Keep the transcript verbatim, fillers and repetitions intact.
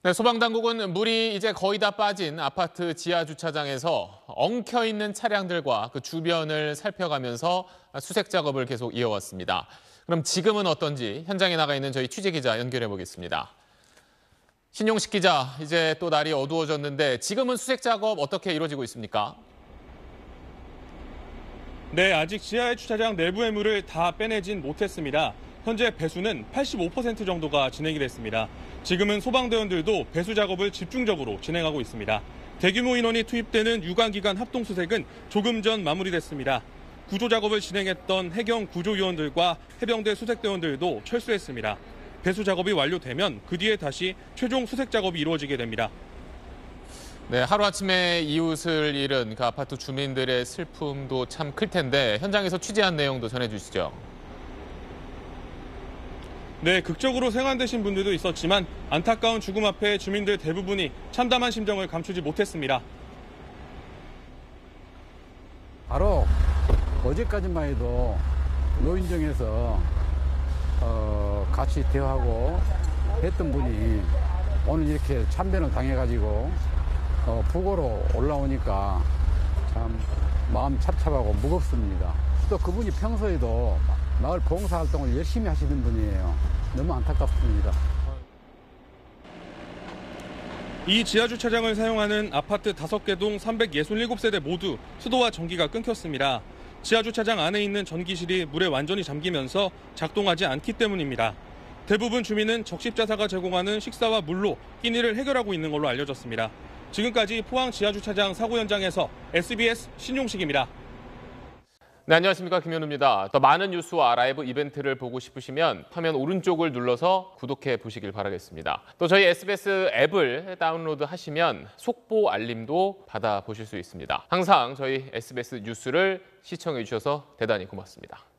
네, 소방당국은 물이 이제 거의 다 빠진 아파트 지하 주차장에서 엉켜 있는 차량들과 그 주변을 살펴가면서 수색 작업을 계속 이어왔습니다. 그럼 지금은 어떤지 현장에 나가 있는 저희 취재 기자 연결해 보겠습니다. 신용식 기자, 이제 또 날이 어두워졌는데 지금은 수색 작업 어떻게 이루어지고 있습니까? 네, 아직 지하의 주차장 내부의 물을 다 빼내진 못했습니다. 현재 배수는 팔십오 퍼센트 정도가 진행이 됐습니다. 지금은 소방대원들도 배수 작업을 집중적으로 진행하고 있습니다. 대규모 인원이 투입되는 유관기관 합동수색은 조금 전 마무리됐습니다. 구조 작업을 진행했던 해경 구조요원들과 해병대 수색대원들도 철수했습니다. 배수 작업이 완료되면 그 뒤에 다시 최종 수색 작업이 이루어지게 됩니다. 네, 하루아침에 이웃을 잃은 그 아파트 주민들의 슬픔도 참 클 텐데 현장에서 취재한 내용도 전해주시죠. 네, 극적으로 생還되신 분들도 있었지만 안타까운 죽음 앞에 주민들 대부분이 참담한 심정을 감추지 못했습니다. 바로 어제까지만 해도 노인정에서 어, 같이 대화하고 했던 분이 오늘 이렇게 참변을 당해가지고 어, 부고로 올라오니까 참 마음 찹찹하고 무겁습니다. 또 그분이 평소에도 마을 봉사활동을 열심히 하시는 분이에요. 너무 안타깝습니다. 이 지하주차장을 사용하는 아파트 다섯 개 동 삼백육십칠 세대 모두 수도와 전기가 끊겼습니다. 지하주차장 안에 있는 전기실이 물에 완전히 잠기면서 작동하지 않기 때문입니다. 대부분 주민은 적십자사가 제공하는 식사와 물로 끼니를 해결하고 있는 걸로 알려졌습니다. 지금까지 포항 지하주차장 사고 현장에서 에스비에스 신용식입니다. 네, 안녕하십니까. 김현우입니다. 더 많은 뉴스와 라이브 이벤트를 보고 싶으시면 화면 오른쪽을 눌러서 구독해 보시길 바라겠습니다. 또 저희 에스비에스 앱을 다운로드 하시면 속보 알림도 받아보실 수 있습니다. 항상 저희 에스비에스 뉴스를 시청해 주셔서 대단히 고맙습니다.